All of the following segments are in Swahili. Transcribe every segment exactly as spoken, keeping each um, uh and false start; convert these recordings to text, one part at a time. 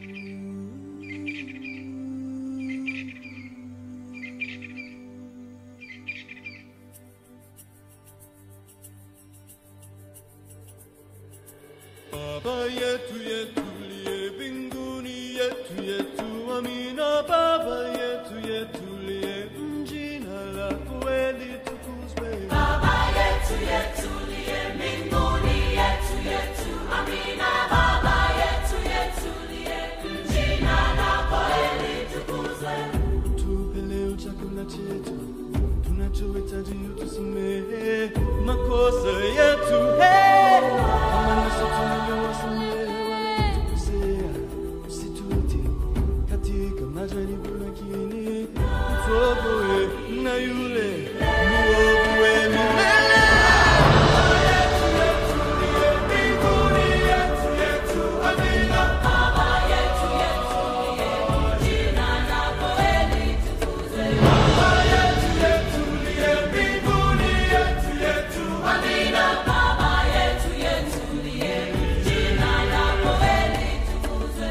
Baba yetu yetu liye mbinguni, yetu yetu amina. Baba yetu yetu liye, jina lako litukuzwe. Baba yetu yetu liye mbinguni, yetu yetu amina. Baba yetu yetu liye, jina lako litukuzwe. Tupe leo chakula chetu, tunachohitaji utusamehe makosa yetu, hey, kama nasi tunavyowasamehe waliotukosea, usitutie katika majaribu, lakini utuokoe na yule mwovu wa milele. Baba yetu yetu liye mbinguni, yetu yetu amina. Baba yetu yetu liye, jina lako litukuzwe. Baba yetu yetu liye mbinguni, yetu yetu amina. Baba yetu yetu liye, jina lako litukuzwe.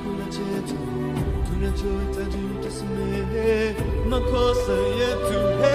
Makosa yetu,